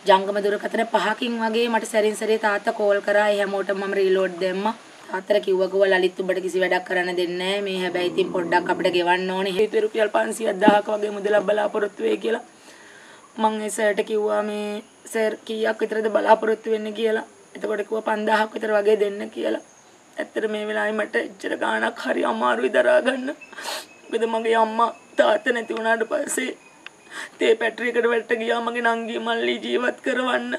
ජංගම දුරකථන 5කින් වගේ මට සැරින් සැරේ තාත්තා කෝල් කරා. ඒ හැමෝටම මම රීලෝඩ් දැම්මා. තාත්තට කිව්වා ලලිත් උඹට කිසි වැඩක් කරන්න දෙන්නේ නැහැ. මේ හැබැයි ඉතින් පොඩ්ඩක් අපිට ගෙවන්න ඕනේ. හිතුවේ රුපියල් 500ක් වගේ මුදලක් බලාපොරොත්තු වෙයි කියලා. මං ඒ සර්ට කිව්වා මේ සර් කීයක් විතරද බලාපොරොත්තු වෙන්නේ කියලා. එතකොට කිව්වා 5000ක් විතර වගේ දෙන්න කියලා. ඇත්තට මේ වෙලාවේ මට එච්චර ගාණක් හරි අමාරුයි දරා ගන්න. මොකද මගේ අම්මා තාත්තා නැති වුණාට පස්සේ තේ පැටරි එකට වැට්ට ගියා මගේ නංගි මල්ලි ජීවත් කරවන්න.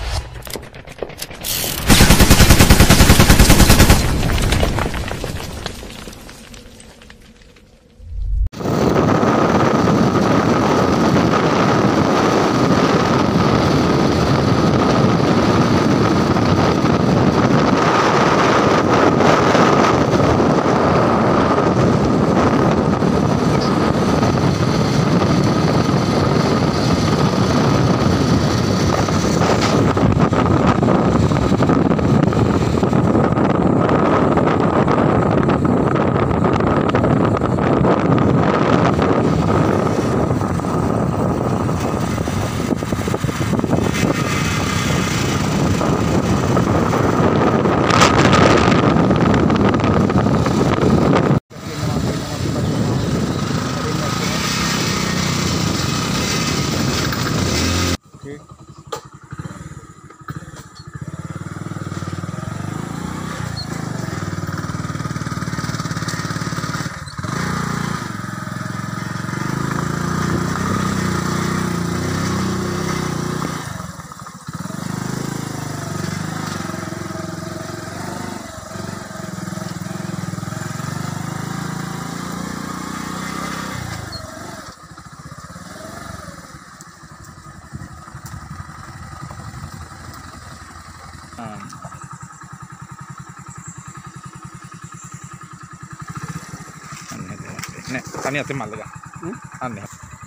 Tani atin malaga. Aneh.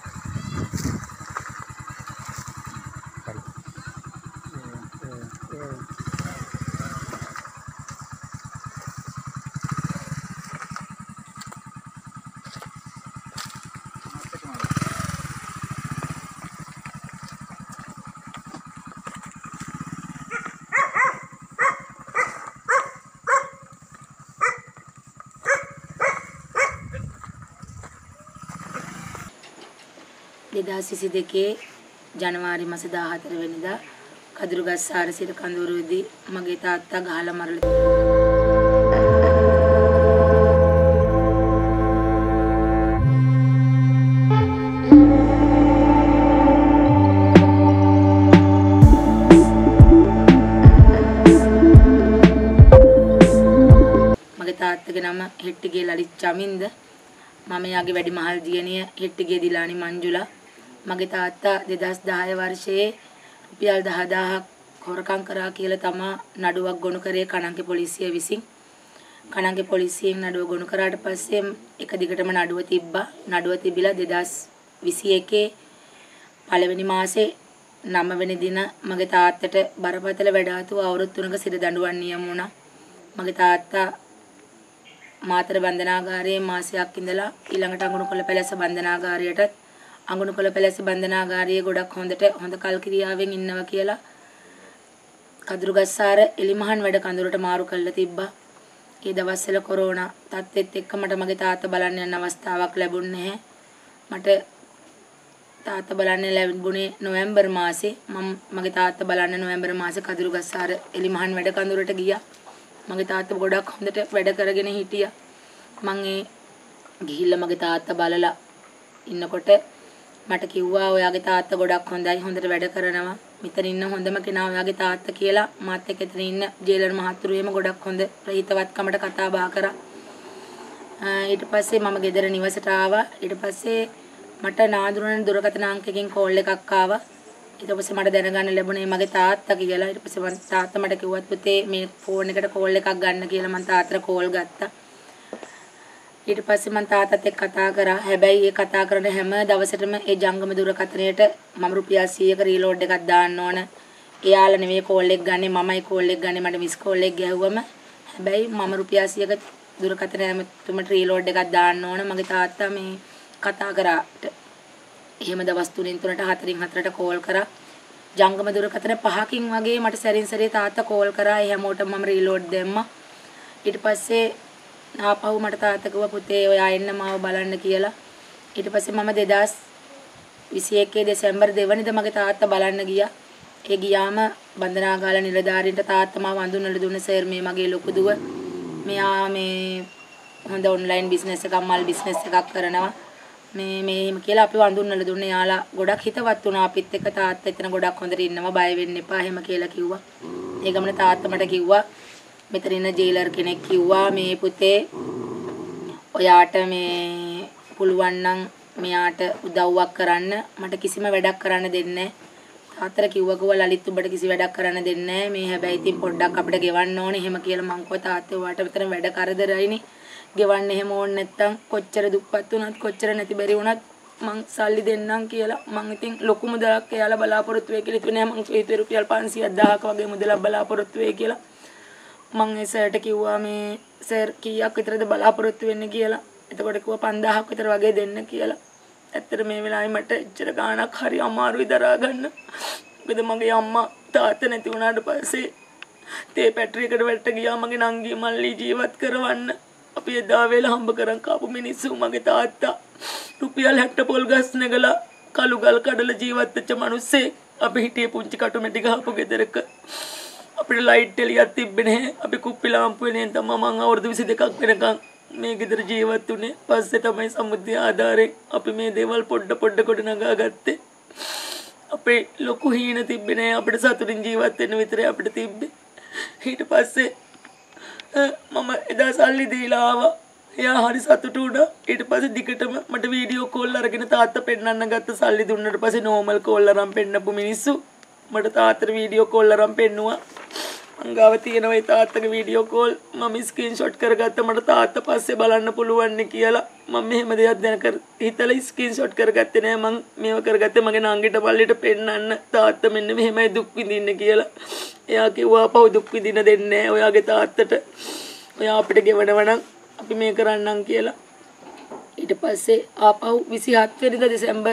ජනවාරි මාස 14 වෙනිදා කදුරුගස්සාර සිට කඳවුරුදී මගේ තාත්තා ගහලා මරලා මගේ තාත්තගේ නම හෙට්ටිගේ ලලිත් චමින්ද. මම යාගේ වැඩි මහල් දියණිය හෙට්ටිගේ දිලානි මංජුලා. මගේ තාත්තා 2010 වර්ෂයේ රුපියල් 10000ක් හොරකම් කරා කියලා තමා නඩුවක් ගොනු කරේ කණංගේ පොලිසිය විසින්. කණංගේ පොලිසියෙන් නඩුව ගොනු කරාට පස්සේ එක දිගටම නඩුව තිබ්බා. නඩුව තිබිලා 2021 පළවෙනි මාසේ 9 වෙනි දින මගේ තාත්තට බරපතල වැඩ ආතුව අවුරුදු 3ක සිර දඬුවම් නියම වුණා. මගේ තාත්තා මාතර බන්ධනාගාරයේ මාසයක් ඉඳලා ඊළඟට අඟුණුකොළ පැලැස්ස බන්ධනාගාරයටත් අඟුණුකොළ පැලැස්ස බන්ධනාගාරයේ ගොඩක් හොඳ කල්කිරියාවෙන් ඉන්නවා කියලා කදුරුගස්සාර එලිමහන් වැඩ කඳුරට මාරු කරලා තිබ්බා. ඒ දවස්වල කොරෝනා තත්ත්වෙත් එක්ක මට මගේ තාත්තා බලන්න යන අවස්ථාවක් ලැබුණේ නැහැ. මට තාත්තා බලන්න ලැබුණේ නොවැම්බර් මාසේ. මම මගේ තාත්තා බලන්න නොවැම්බර් මාසේ කදුරුගස්සාර එලිමහන් වැඩ කඳුරට ගියා. මගේ තාත්තා ගොඩක් හොඳට වැඩ කරගෙන හිටියා. මම ඒ ගිහිල්ලා මගේ තාත්තා බලලා ඉන්නකොට මට කිව්වා ඔයාගේ තාත්තා ගොඩක් හොඳයි, හොඳට වැඩ කරනවා. මෙතන ඉන්න හොඳම කෙනා ඔයාගේ තාත්තා කියලා මාත් එක්ක එතන ඉන්න ජේලර් මහත්තුරුයම ගොඩක් හොඳ ප්‍රහිතවත්කමට කතා බහ කරා. ඊට පස්සේ මම ගෙදර නිවසට ආවා. ඊට පස්සේ මට නාඳුනන දුරකථන අංකයකින් කෝල් එකක් ආවා. ඊට පස්සේ මට දැනගන්න ලැබුණේ මගේ තාත්තා කියලා. ඊට පස්සේ මම තාත්තා මට කිව්වත් පුතේ මේ ෆෝන් එකට කෝල් එකක් ගන්න කියලා මම තාත්තට කෝල් ගත්තා. ඊට පස්සේ මම තාත්තත් එක්ක කතා කරා. හැබැයි ඒ කතා කරන හැම දවසටම ඒ ජංගම දුරකථනයට මම රුපියල් 100ක රීලෝඩ් එකක් දාන්න ඕන. එයාලා නෙමෙයි කෝල් එක ගන්නේ, මමයි කෝල් එක ගන්නේ. මට මිස් කෝල් එක ගැහුවම හැබැයි මම රුපියල් 100ක දුරකථන ඇමතුමට රීලෝඩ් එකක් දාන්න ඕන. මගේ තාත්තා මේ කතා කරාට එහෙම දවස් 3න් 3ට 4න් 4ට කෝල් කරා. ජංගම දුරකථන 5කින් වගේ මට සැරින් සැරේ තාත්තා කෝල් කරා. ඒ හැමෝටම මම රීලෝඩ් දැම්මා. ඊට පස්සේ ආපහු මට තාත්තා කිව්වා පුතේ ඔයා එන්න මාව බලන්න කියලා. ඊට පස්සේ මම 2021 දෙසැම්බර් 2 වෙනිදා මගේ තාත්තා බලන්න ගියා. ඒ ගියාම බන්ධනාගාර නිලධාරීන්ට තාත්තා මාව හඳුන්වලා දුන්න සර් මේ මගේ ලොකු දුව. මෙයා මේ හොඳ ඔන්ලයින් බිස්නස් එකක් මල් බිස්නස් එකක් කරනවා. මේ කියලා අපිව හඳුන්වලා දුන්නේ. යාලා ගොඩක් හිතවත් වුණා අපිත් එක්ක. තාත්තා එතන ගොඩක් හොඳට ඉන්නවා බය වෙන්න එපා එහෙම කියලා කිව්වා. ඒ ගමන තාත්තා මට කිව්වා මෙතන ඉන්න ජේලර් කෙනෙක් කිව්වා මේ පුතේ ඔයාට මේ පුළුවන් නම් මෙයාට උදව්වක් කරන්න. මට කිසිම වැඩක් කරන්න දෙන්නේ නැහැ. තාත්තට කිව්වා ලලිත් උඹට කිසි වැඩක් කරන්න දෙන්නේ නැහැ. මේ හැබැයි ඉතින් පොඩ්ඩක් අපිට ගෙවන්න ඕනේ එහෙම කියලා මං කිව්වා තාත්තේ ඔයාට විතර වැඩ කරදරයිනේ. ගෙවන්න එහෙම ඕනේ නැත්තම් කොච්චර දුප්පත් වුණත් කොච්චර නැති බැරි වුණත් මං සල්ලි දෙන්නම් කියලා. මං ඉතින් ලොකු මුදලක් එයාලා බලාපොරොත්තු වෙයි කියලා හිතුවේ නෑ. මං හිතුවේ රුපියල් 500,000ක් වගේ මුදලක් බලාපොරොත්තු වෙයි කියලා. මං ඒ සර්ට කිව්වා මේ සර් කීයක් විතරද බලාපොරොත්තු වෙන්නේ කියලා. එතකොට කිව්වා 5000ක් විතර වගේ දෙන්න කියලා. ඇත්තට මේ වෙලාවේ මට එච්චර ගාණක් හරි අමාරුයි දරා ගන්න. මොකද මගේ අම්මා තාත්තා නැති වුණාට පස්සේ තේ පැටරියකට වැටට ගියා මගේ නංගි මල්ලි ජීවත් කරවන්න. අපි එදා වෙලා හම්බ කරන් කාපු මිනිස්සු මගේ තාත්තා රුපියල් 60 පොල් ගස් නැගලා කළු ගල් කඩල ජීවත් වෙච්ච මිනිස්සේ. අපි හිටියේ පුංචි කටුමැටි ගහපු ගෙදරක. අපිට ලයිට් එළියක් තිබ්බේ නැහැ. අපි කුප්පි ලාම්පුවේ නේ තමයි මම අවුරුදු 22ක් වෙනකන් මේ ගෙදර ජීවත් වුණේ. පස්සේ තමයි සමුද්‍ය ආධාරයෙන් අපි මේ දේවල් පොඩ කොට නගා ගත්තේ. අපේ ලොකු හීන තිබ්බේ නැහැ. අපිට සතුටින් ජීවත් වෙන්න විතරයි අපිට තිබ්බේ. ඊට පස්සේ මම එදා සල්ලි දීලා ආවා. එයා හරි සතුටු වුණා. ඊට පස්සේ දිගටම මට වීඩියෝ කෝල් අරගෙන තාත්තා පෙන්නන්න ගත්ත. සල්ලි දුන්නාට පස්සේ නෝමල් කෝල් අරන් පෙන්නපු මිනිස්සු මට තාත්තට වීඩියෝ කෝල් අරන් පෙන්නුවා. අංගාව තියෙනවා ඒ තාත්තගේ වීඩියෝ කෝල්. මම ස්ක්‍රීන්ෂොට් කරගත්ත. මට තාත්තා පස්සේ බලන්න පුළුවන් නේ කියලා. මම මෙහෙම දෙයක් දැන හිතලා ස්ක්‍රීන්ෂොට් කරගත්තේ නෑ. මම මේව කරගත්තේ මගේ නංගිට පල්ලියට පෙන්නන්න. තාත්තා මෙන්න මෙහෙමයි දුක් විඳින්නේ කියලා. එයා කිව්වා පව් දුක් විඳින්න දෙන්නේ නෑ ඔයාගේ තාත්තට. ඔයා අපිට ගෙවනවා නම් අපි මේ කරන්නම් කියලා. ඊට පස්සේ ආපහු 27 වෙනිදා දෙසැම්බර්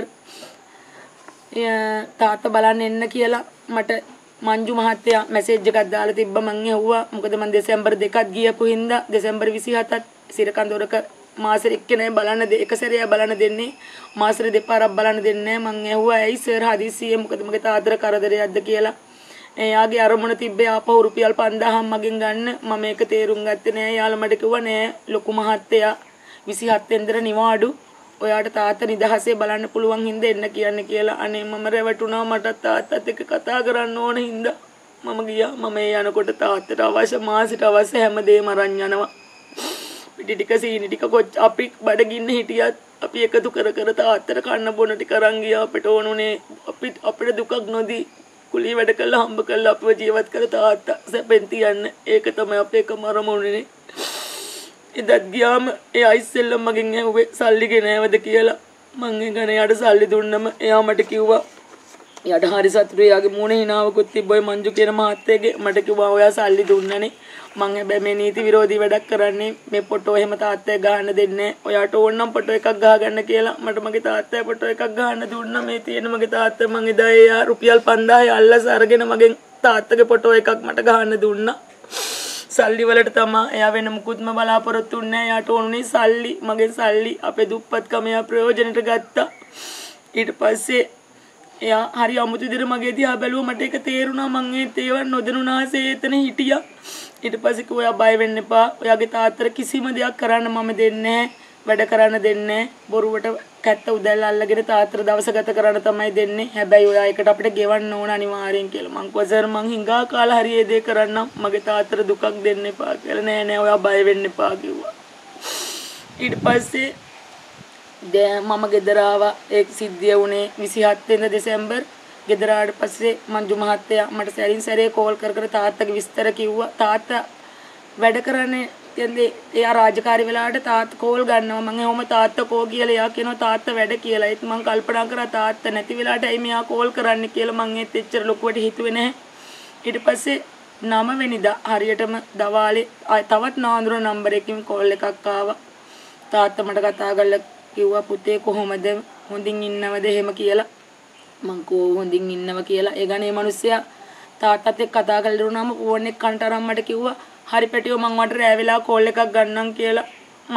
තාත්තා බලන්න එන්න කියලා මට මංජු මහත්තයා මැසේජ් එකක් දාලා තිබ්බා. මං ඇහුවා මොකද මං දෙසැම්බර් 2ක් ගියපු හින්දා දෙසැම්බර් 27ත් සිරකන්දොරක මාසෙ එක්කනේ බලන්න එක සැරයක් බලන්න දෙන්නේ. මාසෙ දෙපාරක් බලන්න දෙන්නේ. මං ඇහුවා ඇයි සර් හදිස්සියේ මොකද මගේ තාත්තට කරදරයක්ද කියලා. එයාගේ අරමුණ තිබ්බේ ආපහු රුපියල් 5000ක් මගෙන් ගන්න. මම ඒක තේරුම් ගත්තේ නෑ. යාළුවා මට කිව්වා නෑ ලොකු මහත්තයා 27 වෙනිදා නිවාඩු. ඔයාට තාත්තා නිදහසේ බලන්න පුළුවන් හින්දා එන්න කියන්නේ කියලා. අනේ මම රැවටුණා. මට තාත්තත් එක්ක කතා කරන්න ඕන හින්දා මම ගියා. මම ඒ යනකොට තාත්තට අවශ්‍ය මාසෙට අවශ්‍ය හැමදේම අරන් යනවා. පිටි ටික සීනි ටික අපි බඩගින්න හිටියත් අපි එකතු කර තාත්තට කන්න බොන ටික අරන් ගියා. අපිට ඕනුනේ අපිට දුකක් නොදී කුලී වැඩ කළා හම්බ කළා අපිව ජීවත් කර තාත්තා සැපෙන් තියන්න. ඒක තමයි අපේ එකම අරමුණනේ. එදත් ගියාම ඒ අයිස්සෙල්ල මගෙන් ඇහුවේ සල්ලි ගෙනෑවද කියලා. මං එගන යාට සල්ලි දුන්නම එයා මට කිව්වා යාට හරි සතුටුයි. යාගේ මූණේ හිනාවකුත් තිබ්බයි මංජු කියන මහත්තයාගේ. මට කිව්වා ඔයා සල්ලි දුන්නනේ. මං හැබැයි මේ නීති විරෝධී වැඩක් කරන්නේ. මේ ෆොටෝ එහෙම තාත්තයා ගහන්න දෙන්නේ නැහැ. ඔයාට ඕන නම් ෆොටෝ එකක් ගහගන්න කියලා මට මගේ තාත්තා ෆොටෝ එකක් ගහන්න දුන්නා. මේ තියෙන මගේ තාත්තා මං එදා එයා රුපියල් 5000 අල්ලස් අරගෙන මගෙන් තාත්තගේ ෆොටෝ එකක් මට ගහන්න දුන්නා. සල්ලි වලට තමයි. එයා වෙන මුකුත්ම බලාපොරොත්තු වෙන්නේ නැහැ. එයාට ඕනුනේ සල්ලි. මගේ සල්ලි අපේ දුප්පත්කම එයා ප්‍රයෝජනෙට ගත්තා. ඊට පස්සේ එයා හරි අමුතු විදිහට මගේ දිහා බැලුවා. මට ඒක තේරුණා. මං ඒ තේවන් නොදැනුණාසේ එතන හිටියා. ඊට පස්සේ කිව්වා ඔයා බය වෙන්න එපා. ඔයාගේ තාත්තට කිසිම දෙයක් කරන්න මම දෙන්නේ නැහැ. වැඩ කරන්න දෙන්නේ නැහැ. බොරුවට කැත්ත උදැල්ල අල්ලගෙන තාත්තට දවස ගත කරන්න තමයි දෙන්නේ. හැබැයි ඔයා එකට අපිට ගෙවන්න ඕන අනිවාර්යෙන් කියලා. මං කිව්වා සර් මං හිඟා කාලා හරි ඒ දේ කරන්නම්. මගේ තාත්තට දුකක් දෙන්න එපා කියලා. නෑ ඔයා බය වෙන්න එපා කිව්වා. ඊට පස්සේ මම ගෙදර ආවා. ඒක සිද්ධිය වුණේ 27 වෙනිදා දෙසැම්බර්. ගෙදර ආවට පස්සේ මංජු මහත්තයා මට සැරින් සැරේ කෝල් කර තාත්තගේ විස්තර කිව්වා. තාත්තා වැඩ කරන්නේ කියන්නේ එයා රාජකාරී වෙලාවට තාත්තා කෝල් ගන්නවා. මම එහෙම තාත්තා කෝ කියලා එයා කියනවා තාත්තා වැඩ කියලා. ඒත් මම කල්පනා කරා තාත්තා නැති වෙලාවට ඇයි මෙයා කෝල් කරන්නේ කියලා. මම ඒත් එච්චර ලොකුවට හිතුවේ නැහැ. ඊට පස්සේ 9 වෙනිදා හරියටම දවාලේ තවත් නාඳුන නම්බර් එකකින් කෝල් එකක් ආවා. තාත්තා මට කතා කරලා කිව්වා පුතේ කොහොමද හොඳින් ඉන්නවද එහෙම කියලා. මං කොහොඳින් ඉන්නවා කියලා. ඒ ගානේ මේ මිනිස්සයා තාත්තත් එක්ක කතා කරලා ඉරුණාම ෆෝන් එක කන්ට අරන් මට කිව්වා හරි පැටියෝ මං වට රෑ වෙලා කෝල් එකක් ගන්නම් කියලා.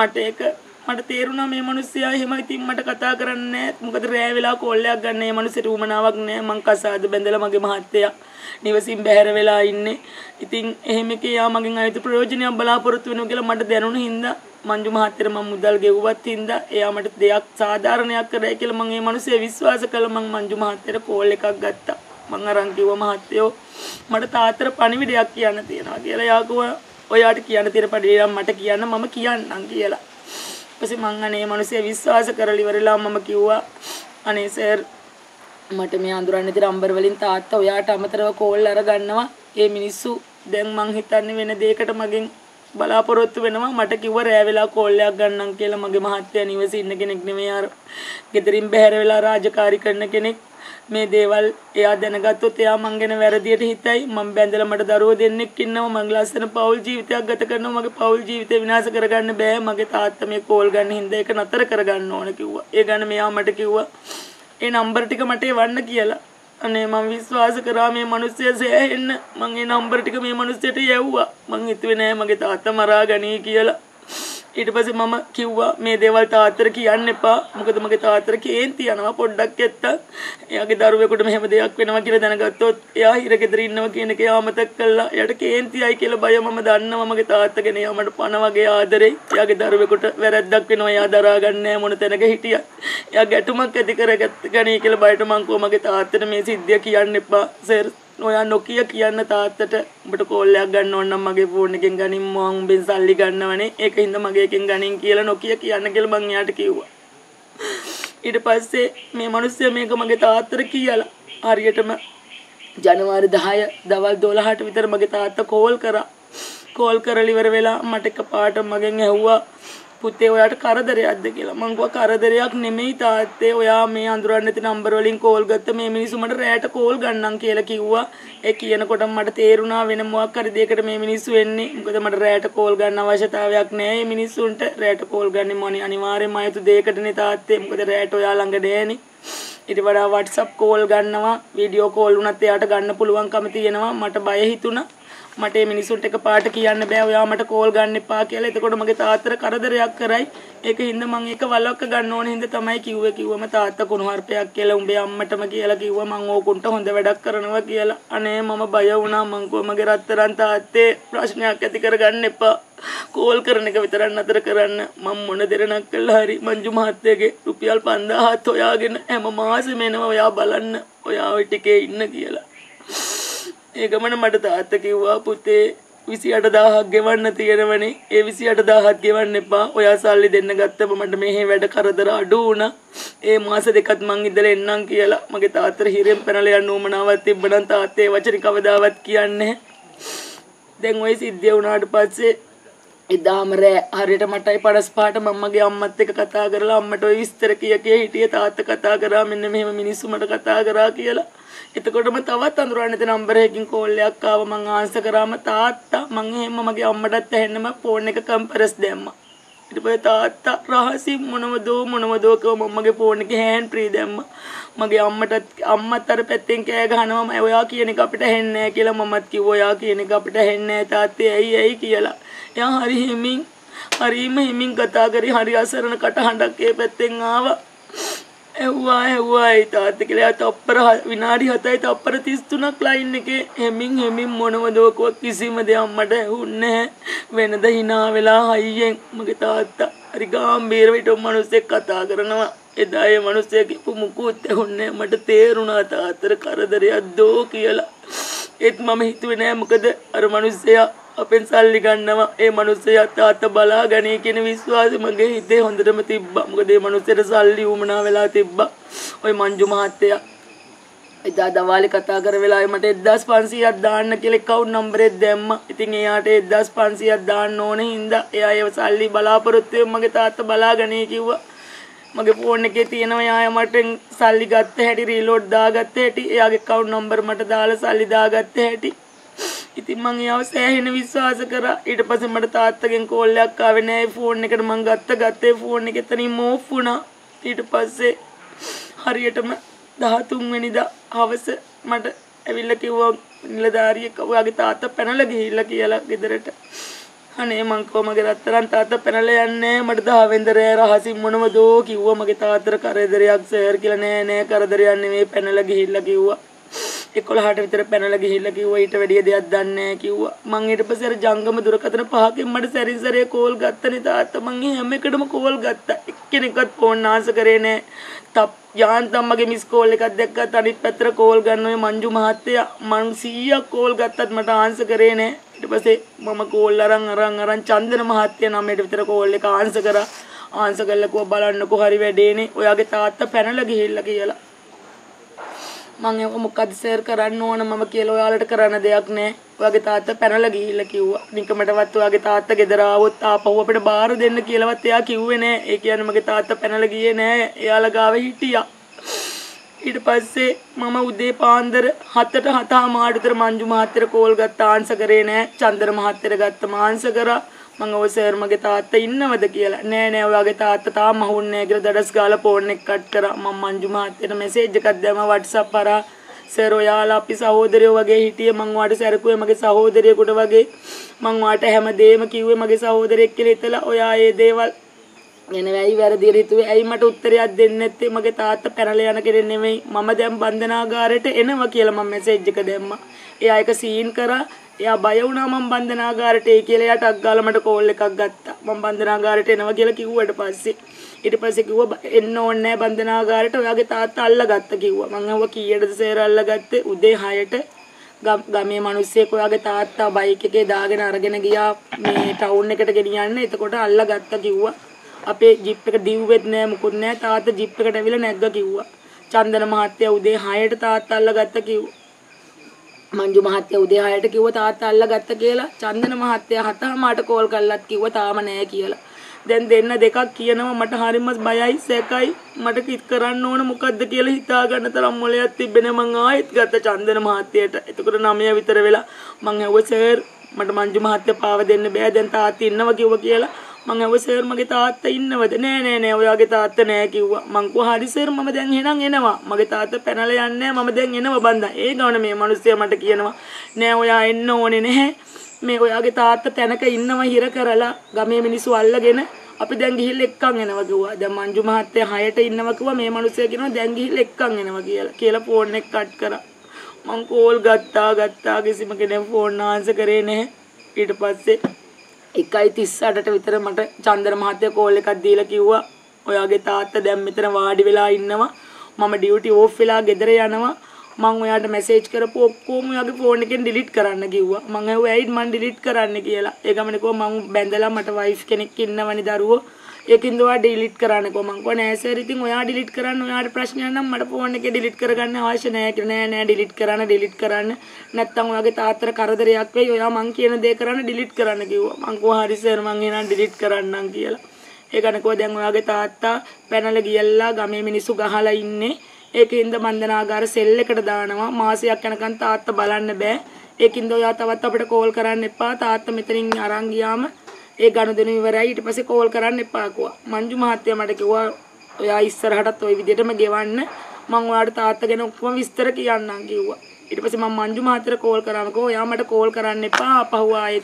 මට තේරුණා මේ මිනිස්සයා එහෙම ඉතින් මට කතා කරන්නේ නැහැ. මොකද රෑ වෙලා කෝල් එකක් ගන්න මේ මිනිස්සුට උමනාවක් නැහැ. මං කසාද බැඳලා මගේ මහත්තයා නිවසින් බැහැර වෙලා ඉන්නේ. ඉතින් එහෙම කියා මගෙන් අයිති ප්‍රයෝජනයක් බලාපොරොත්තු වෙනවා කියලා මට දැනුණු හින්දා මංජු මහත්තයාට මම මුදල් ගෙවුවත් හින්දා එයා මට දෙයක් සාධාරණයක් කරයි කියලා මං මේ මිනිස්සයා විශ්වාස කළා. මං මංජු මහත්තයාට කෝල් එකක් ගත්තා. මං අරන් කිව්වා මහත්තයෝ මට තාත්තට පණිවිඩයක් කියන්න තියෙනවා කියලා. එයා කිව්වා ඔයාට කියන්න තියෙන පණිවිඩයක් මට කියන්න මම කියන්නම් කියලා. ඊපස්සේ මං අනේ මිනිස්සයා විශ්වාස කරලා ඉවරලා මම කිව්වා අනේ සර් මට මේ අඳුරන්නේ තියෙන නම්බර් වලින් තාත්තා ඔයාට අමතරව කෝල් අරගන්නවා. ඒ මිනිස්සු දැන් මං හිතන්නේ වෙන දෙයකට මගෙන් බලාපොරොත්තු වෙනවා. මට කිව්වා රෑ වෙලා කෝල් එකක් ගන්නම් කියලා. මගේ මහත්තයා නිවසේ ඉන්න කෙනෙක් නෙමෙයි අර ගෙදරින් බැහැර වෙලා රාජකාරී කරන කෙනෙක්. මේ දේවල් එයා දැනගත්තොත් එයා මං ගැන වැරදියට හිතයි. මං බැඳලා මට දරුවෝ දෙන්නෙක් ඉන්නවා. මං ලස්සන පෞල් ජීවිතයක් ගත කරනවා. මගේ පෞල් ජීවිතේ විනාශ කරගන්න බෑ. මගේ තාත්තා මේ කෝල් ගන්න හින්දා ඒක නතර කරගන්න ඕන කිව්වා. ඒ ගන්න මෙයා මට කිව්වා ඒ නම්බර් ටික මට එවන්න කියලා. අනේ මම විශ්වාස කරා මේ මිනිස්සයා සෑහෙන්න. මං ඒ නම්බර් ටික මේ මිනිස්සයාට යවුවා. මං හිතුවේ නෑ මගේ තාත්තා මරා ගනී කියලා. ඊට පස්සේ මම කිව්වා මේ දේවල් තාත්තට කියන්න එපා. මොකද මගේ තාත්තට කේන්ති යනවා පොඩ්ඩක් එත්තක්. එයාගේ දරුවෙකුට මෙහෙම දෙයක් වෙනවා කියලා දැනගත්තොත් එයා හිරගෙදර ඉන්නවා කියන එක එයා මතක් කළා. එයාට කේන්තියයි කියලා බය මම දන්නවා. මගේ තාත්තා ගැන එයා මට පණ වගේ ආදරෙයි. එයාගේ දරුවෙකුට වැරද්දක් වෙනවා එයා දරා ගන්න නෑ මොන තැනක හිටියත්. එයා ගැටුමක් ඇති කරගත්ත ගණී කියලා බයට මං කිව්වා මගේ තාත්තට මේ සිද්ධිය කියන්න එපා. සර් ඔයා නොකිය කියන්න තාත්තට උඹට කෝල් එකක් ගන්න ඕන නම් මගේ ෆෝන් එකෙන් ගනින් මම උඹෙන් සල්ලි ගන්නවනේ ඒක හින්දා මගේ එකෙන් ගනින් කියලා නොකිය කියන්න කියලා මං එයාට කිව්වා. ඊට පස්සේ මේ මිනිස්සයා මේක මගේ තාත්තට කියලා හරියටම ජනවාරි 10 දවල් 12ට විතර මගේ තාත්තා කෝල් කරලා ඉවර වෙලා මට එකපාරට මගෙන් ඇහුවා පුතේ ඔයාට කරදරයක්ද කියලා. මං කිව්වා කරදරයක් නෙමෙයි තාත්තේ. ඔයා මේ අඳුරන්නේ නැති නම්බර වලින් කෝල් ගත්ත මේ මිනිස්සු මට රැයට කෝල් ගන්නම් කියලා කිව්වා. ඒ කියනකොට මට තේරුණා වෙන මොකක් හරි දෙයකට මේ මිනිස්සු එන්නේ. මොකද මට රැයට කෝල් ගන්න අවශ්‍යතාවයක් නැහැ. මේ මිනිස්සුන්ට රැයට කෝල් ගන්නේ මොනේ අනිවාර්යයෙන්ම අයතු දෙයකටනේ තාත්තේ. මොකද රැයට ඔයා ළඟ නෑනේ. ඊට වඩා WhatsApp කෝල් ගන්නවා, වීඩියෝ කෝල් වුණත් එයාට ගන්න පුළුවන්කම තියෙනවා. මට බය හිතුණා. මට මේ මිනිසුන්ට එකපාරට කියන්න බෑ ඔයා මට කෝල් ගන්න එපා කියලා. එතකොට මගේ තාත්තට කරදරයක් කරයි. ඒක හින්දා මම ඒක වලක්ක ගන්න ඕන හින්දා තමයි කිව්වම තාත්තා කුණුහරුපයක් කියලා උඹේ අම්මටම කියලා කිව්වා. මං ඕකුන්ට හොඳ වැඩක් කරනවා කියලා. අනේ මම බය වුණා. මං කිව්වා මගේ රත්තරන් තාත්තේ ප්‍රශ්නයක් ඇති කරගන්න එපා. කෝල් කරන එක විතරක් නතර කරන්න. මම මොන දෙරණක් කළා හරි මංජු මහත්තයාගේ රුපියල් 5000ත් හොයාගෙන හැම මාසෙම එනවා ඔයා බලන්න. ඔයා ওই ටිකේ ඉන්න කියලා. ඒ ගමන මට තාත්තා කිව්වා පුතේ 28000ක් ගෙවන්න තියෙනවනේ. ඒ 28000ක් ගෙවන්න එපා. ඔයා සල්ලි දෙන්න ගත්තම මට මෙහි වැඩ කරදර අඩු වුණා. ඒ මාස දෙකත් මං ඉඳලා එන්නම් කියලා. මගේ තාත්තට හිරෙන් පැනලා යන්න උමනාවක් තිබ්බනම් තාත්තේ වචන කවදාවත් කියන්නේ දැන් ওই සිද්ධිය වුණාට පස්සේ එදාම රෑ හරියට මටයි 55ට මම්මගේ අම්මත් එක්ක කතා කරලා අම්මට ওই විස්තර කිය හිටියේ. තාත්තා කතා කරා මෙන්න මෙහෙම මිනිස්සු මට කතා කරා කියලා. එතකොටම තවත් අඳුරන්නේ නැති නම්බර එකකින් කෝල් එකක් ආව. මං ආන්සර් කරාම තාත්තා මං එහෙම මගේ අම්මටත් ඇහෙන්නම ෆෝන් එක කම්පරස් දැම්මා. ඊට පස්සේ තාත්තා රහසින් මොනවදෝ කිව්ව මම්මගේ ෆෝන් එකේ හෑන්ඩ් ෆ්‍රී දැම්මා. මගේ අම්මත් අර පැත්තෙන් කෑ ගහනවා මම ඔයා කියන එක අපිට ඇහෙන්නේ නැහැ කියලා. මමත් කිව්වා ඔයා කියන එක අපිට ඇහෙන්නේ නැහැ තාත්තේ ඇයි කියලා. එයා හරිම හිමින් කතා කරේ. හරි අසරණ කටහඬක් ඒ පැත්තෙන් ආවා. එව්වා තාත්තා කියලා තප්පර විනාඩි 7යි තප්පර 33ක් ලයින් එකේ හෙමින් මොනවදෝ කිසිම දෙයක් මට ඇහුන්නේ වෙනද hina වෙලා හයියෙන් මගේ තාත්තා හරි ගාම්භීර විට මිනිස්සෙක් කතා කරනවා. එදා ඒ මිනිස්සෙක් කිව්ව මුකුත් ඇහුන්නේ මට තේරුණා තාත්තට කරදරයක් දෝ කියලා. ඒත් මම හිතුවේ නෑ මොකද අර මිනිස්සයා අපෙන් සල්ලි ගන්නවා. ඒ මිනිස්සයා තාත්තා බලා ගනී කියන විශ්වාසය මගේ හිතේ හොඳටම තිබ්බා. මොකද ඒ මිනිස්සයාට සල්ලි උමනා වෙලා තිබ්බා. ওই මංජු මහත්තයා එදා දවාලේ කතා කර වෙලාවේ මට 1500ක් දාන්න කියලා account number එක දැම්මා. ඉතින් එයාට 1500ක් දාන්න ඕනේ හින්දා එයා ඒ සල්ලි බලාපොරොත්තු වෙමින් මගේ තාත්තා බලා ගනී කිව්වා. මගේ ෆෝන් එකේ තියෙනවා එයා මට සල්ලි ගත්ත හැටි රීලෝඩ් දාගත්ත හැටි එයාගේ account number මට දාලා සල්ලි දාගත්ත හැටි. ඉතින් මං එයාව සෑහෙන විශ්වාස කරා. ඊට පස්සේ මට තාත්තගෙන් කෝල් එකක් ආවේ නෑ. ෆෝන් එකට මං ගත්තේ ෆෝන් එක එතනින්ම ඕෆ් වුණා. ඊට පස්සේ හරියටම 13 වෙනිදා හවස මට ඇවිල්ලා කිව්වා නිලධාරියෙක් ඔයාගේ තාත්තා පැනලා ගිහිල්ලා කියලා ගෙදරට. අනේ මං කෝ මගේ රත්තරන් තාත්තා පැනලා යන්නේ මට 10 වෙනිදා රහසින් මොනවදෝ කිව්වා මගේ තාත්තට කරදරයක් සර් කියලා නෑ කරදරයක් නෙමෙයි පැනලා ගිහිල්ලා කිව්වා 11ට විතර පැනලා ගිහිල්ලා කිව්වා ඊට වැඩිය දෙයක් දන්නේ නෑ කිව්වා මං ඊට පස්සේ අර ජංගම දුරකථන පහකින් මට සැරින් සැරේ කෝල් ගත්තනේ තාත්තා මං හැම එකටම කෝල් ගත්තා එක්කෙනෙක්වත් ෆෝන් ආන්සර් කරේ නෑ යාන්තම් මගේ මිස් කෝල් එකක් දැක්කත් අනිත් පැත්තට කෝල් ගන්න ඔය මංජු මහත්තයා මං 100ක් කෝල් ගත්තත් මට ආන්සර් කරේ නෑ ඊට පස්සේ මම කෝල් අරන් චන්දන මහත්තයා නමයට විතර කෝල් එක ආන්සර් කරා ආන්සර් කළා කෝ බලන්නකෝ හරි වැඩේනේ ඔයාගේ තාත්තා පැනලා ගිහිල්ලා කියලා මම ඒක මොකද සර් කරන්න ඕන මම කියලා ඔයාලට කරන්න දෙයක් නෑ ඔයාගේ තාත්තා පැනලා ගිහිල්ලා කිව්වා නිකමටවත් ඔයාගේ තාත්තා ගෙදර ආවොත් ආපහු අපිට බාර දෙන්න කියලාවත් එයා කිව්වේ නෑ ඒ කියන්නේ මගේ තාත්තා පැනලා ගියේ නෑ එයාලා ගාව හිටියා ඊට පස්සේ මම උදේ පාන්දර 7ට 7:00 විතර මංජු මහත්තයට කෝල් ගත්තා ආන්සර් කරේ නෑ චන්දර මහත්තයට ගත්තා ආන්සර් කරා මම ඔය සර් මගේ තාත්තා ඉන්නවද කියලා නෑ ඔයාගේ තාත්තා තාම අහුන්නේ නෑ කියලා දඩස් ගාලා ෆෝන් එක කට් කරා මම මංජු මහත්තයට මෙසේජ් එකක් දැම්මා WhatsApp කරා සර් ඔයාලා අපි සහෝදරයෝ වගේ හිටියේ මං ඔයාට සැරකුවේ මගේ සහෝදරියෙකුට වගේ මං ඔයාට හැමදේම කිව්වේ මගේ සහෝදරයෙක් කියලා හිතලා ඔයා ඒ දේවල් එන වෙයි වැරදියට හිතුවේ ඇයි මට උත්තරයක් දෙන්නේ නැත්තේ මගේ තාත්තා පැනලා යන කෙනෙක් නෙමෙයි මම දැන් බන්ධනාගාරයට එනවා කියලා මම මෙසේජ් එක දැම්මා එයා එක සීන් කරා එයා බය වුණා මම බන්ධනාගාරයට ඒ කියලා එයාට අග්ගාලා මට කෝල් එකක් ගත්තා මම බන්ධනාගාරයට එනවා කියලා කිව්වට පස්සේ ඊට පස්සේ කිව්වා එන්න ඕනේ නැහැ බන්ධනාගාරයට ඔයාගේ තාත්තා අල්ලගත්ත කිව්වා මම අහුවා කීයටද සර් අල්ලගත්තේ උදේ 6ට ගමේ මිනිස්සෙක් ඔයාගේ තාත්තා බයික් එකේ දාගෙන අරගෙන ගියා මේ ටවුන් එකට ගෙනියන්න එතකොට අල්ලගත්ත කිව්වා අපේ ජිප් එක දිව්වෙත් නෑ මුකුත් නෑ තාත්තා ජිප් එකට ඇවිල්ලා නැග්ග කිව්වා චන්දන මහත්තයා උදේ 6ට තාත්තා අල්ලගත්ත කිව්වා මංජු මහත්තයා උදේ 6ට කිව්වා තාත්තා අල්ලගත්ත කියලා චන්දන මහත්තයා 7:00ට කෝල් කළත් කිව්වා තාම නෑ කියලා දැන් දෙන්න දෙකක් කියනවා මට හරියම බයයි සැකයි මට කිත් කරන්න ඕන මොකද්ද කියලා හිතා ගන්න තරම් මොලයක් තිබෙන්නේ මං ආයෙත් ගත්ත චන්දන මහත්තයට එතකොට 9 විතර වෙලා මං ඇහුවා සර් මට මංජු මහත්තයා පාව දෙන්න බෑ දැන් තාත්තා ඉන්නවා කිව්වා කියලා මං ඇහුවා සර් මගේ තාත්තා ඉන්නවද නෑ ඔයාගේ තාත්තා නෑ කිව්වා මං කිව්වා හරි සර් මම දැන් එහෙනම් එනවා මගේ තාත්තා පැනලා යන්නේ මම දැන් එනවා බන්දා ඒ ගමන මේ මිනිස්සයා මට කියනවා නෑ ඔයා එන්න ඕනේ නැහැ මේ ඔයාගේ තාත්තා තැනක ඉන්නවා හිර කරලා ගමේ මිනිස්සු අල්ලගෙන අපි දැන් ගිහිල්ලා එක්කන් එනවා කිව්වා දැන් මංජු මහත්තයා 6ට ඉන්නවා කිව්වා මේ මිනිස්සයා කියනවා දැන් ගිහිල්ලා එක්කන් එනවා කියලා ෆෝන් එක කට් කරා මං කෝල් ගත්තා කිසිම කෙනෙක් ෆෝන් ආන්සර් කරේ නැහැ ඊට පස්සේ 1:38ට විතර මට චන්දර මහත්තයා කෝල් එකක් දීලා කිව්වා ඔයාගේ තාත්තා දැන් මෙතන වාඩි වෙලා ඉන්නවා මම ඩියුටි ඕෆ් වෙලා ගෙදර යනවා මං ඔයාට මැසේජ් කරපු ඔක්කොම ඔයාගේ ෆෝන් එකෙන් ඩිලීට් කරන්න කිව්වා මං ඇහුවා ඇයිද මං ඩිලීට් කරන්න කියලා ඒ ගමනේ කිව්වා මං බැඳලා මට වයිෆ් කෙනෙක් ඉන්නවනේ දරුවෝ ඒකින්ද ඔයා ඩිලීට් කරන්න කිව්වා මං කිව්වා නෑ සර් ඉතින් ඔයා ඩිලීට් කරන්න ඔයාට ප්‍රශ්නයක් නම් මට ෆෝන් එකේ ඩිලීට් කරගන්න අවශ්‍ය නෑ කියලා නෑ ඩිලීට් කරන්න නැත්තම් ඔයාගේ තාත්තට කරදරයක් වෙයි ඔයා මං කියන දේ කරන්න ඩිලීට් කරන්න කිව්වා මං කිව්වා හරි සර් මං එහෙනම් ඩිලීට් කරන්නම් කියලා ඒකනේ කිව්වා දැන් ඔයාගේ තාත්තා පැනලා ගියල්ලා ගමේ මිනිස්සු ගහලා ඉන්නේ ඒකින්ද බන්ධනාගාර සෙල් එකට දානවා මාසයක් යනකම් තාත්තා බලන්න බෑ ඒකින්ද ඔයා තවත් අපිට කෝල් කරන්න එපා තාත්තා මෙතනින් අරන් ගියාම ඒ ගනුදෙනු ඉවරයි ඊට පස්සේ කෝල් කරන්න එපා කිව්වා මංජු මහත්තයා මට කිව්වා ඔයා ඉස්සරහටත් ওই විදිහටම ගෙවන්න මං ඔයාට තාත්තා ගැන ඔක්කොම විස්තර කියන්නම් කිව්වා ඊට පස්සේ මම මංජු මහත්තයාට කෝල් කරාම කිව්වා ඔයා මට කෝල් කරන්න එපා ආපහු ආයෙත්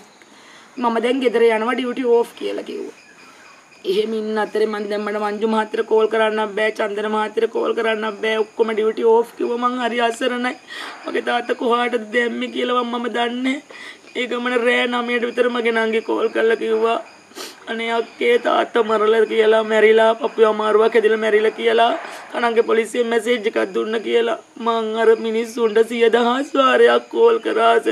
මම දැන් ගෙදර යනවා ඩියුටි ඕෆ් කියලා කිව්වා එහෙම ඉන්න අතරේ මම දැන් මට මංජු මහත්තයාට කෝල් කරන්න බෑ චන්දන මහත්තයාට කෝල් කරන්න බෑ ඔක්කොම ඩියුටි ඕෆ් කිව්වා මං හරි අසරණයි මගේ තාත්තා කොහාටද දැම්මේ කියලා මම දන්නේ ඒ ගමන රෑ 9ට විතර මගේ නංගි කෝල් කරලා කිව්වා අනේ අක්කේ තාත්තා මරලා කියලා මැරිලා පපුව අමාරුවක් ඇදලා මැරිලා කියලා කණංගේ පොලිසියෙන් මැසේජ් එකක් දුන්න කියලා මං අර මිනිස්සුන්ට 100,000 වාරයක් කෝල් කරාස